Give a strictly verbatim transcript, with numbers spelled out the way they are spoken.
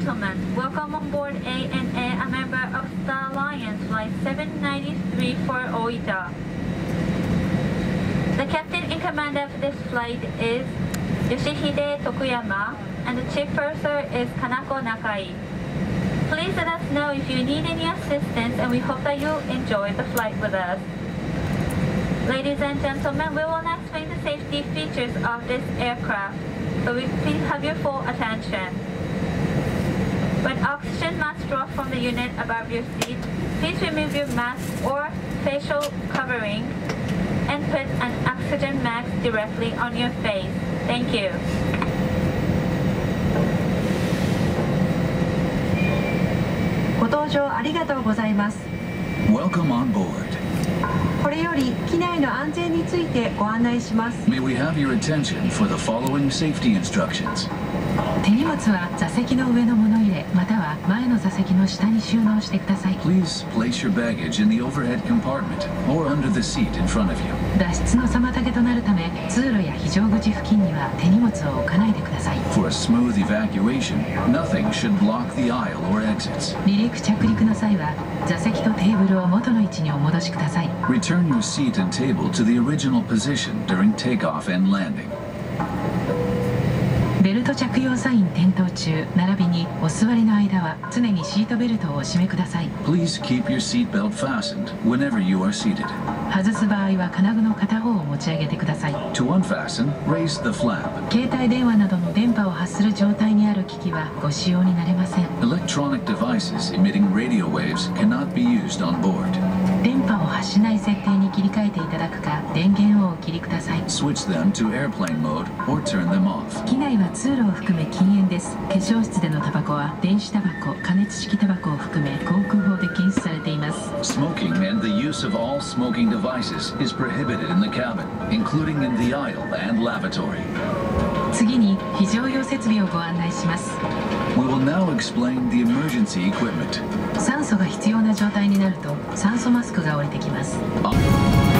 gentlemen, welcome on board A N A, a member of Star Alliance Flight seven ninety-three for Oita. The captain in command of this flight is Yoshihide Tokuyama, and the chief purser is Kanako Nakai. Please let us know if you need any assistance, and we hope that you enjoy the flight with us. Ladies and gentlemen, we will now explain the safety features of this aircraft, so we please have your full attention. When oxygen masks drop from the unit above your seat, please remove your mask or facial covering and put an oxygen mask directly on your face. Thank you. ご搭乗ありがとうございます。 Welcome on board. これより機内の安全についてご案内します。 May we have your attention for the following safety instructions. 手荷物は座席の上の物入れまたは前の座席の下に収納してください。 Please place your baggage in the overhead compartment or under the seat in front of you. 脱出の妨げとなるため通路や非常口付近には手荷物を置かないでください。 For a smooth evacuation, nothing should block the aisle or exits. 離陸着陸の際は座席とテーブルを元の位置にお戻しください。 Return your seat and table to the original position during takeoff and landing. ベルト着用サイン点灯中並びにお座りの間は常にシートベルトをお締めください。 Please keep your seat belt fastened whenever you are seated. 外す場合は金具の片方を持ち上げてください。 To unfasten, raise the flap. 携帯電話などの電波を発する状態にある機器はご使用になれません。 Electronic devices emitting radio waves cannot be used on board. 電波を発しない設定に切り替えていただくか電源をお切りください。 Switch them to airplane mode or turn them off. 機内は通路を含め禁煙です。化粧室でのタバコは電子タバコ、加熱式タバコを含め航空法で禁止されています。 Smoking and the use of all smoking devices is prohibited in the cabin, including in the aisle and lavatory. 次に非常用設備をご案内します。 We will now explain the emergency equipment. 酸素が必要な状態になると酸素マスクが降りてきます。 Uh